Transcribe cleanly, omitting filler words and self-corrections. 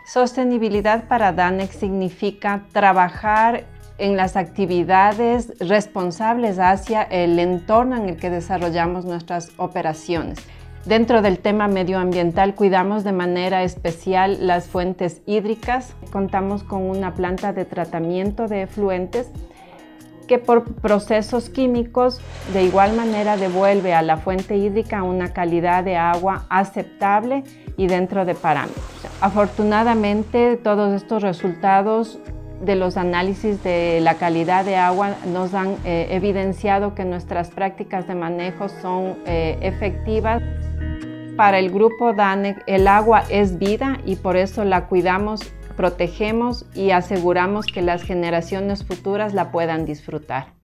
Sostenibilidad para DANEC significa trabajar en las actividades responsables hacia el entorno en el que desarrollamos nuestras operaciones. Dentro del tema medioambiental cuidamos de manera especial las fuentes hídricas. Contamos con una planta de tratamiento de efluentes que por procesos químicos de igual manera devuelve a la fuente hídrica una calidad de agua aceptable y dentro de parámetros. Afortunadamente, todos estos resultados de los análisis de la calidad de agua nos han evidenciado que nuestras prácticas de manejo son efectivas. Para el grupo DANEC, el agua es vida y por eso la cuidamos, protegemos y aseguramos que las generaciones futuras la puedan disfrutar.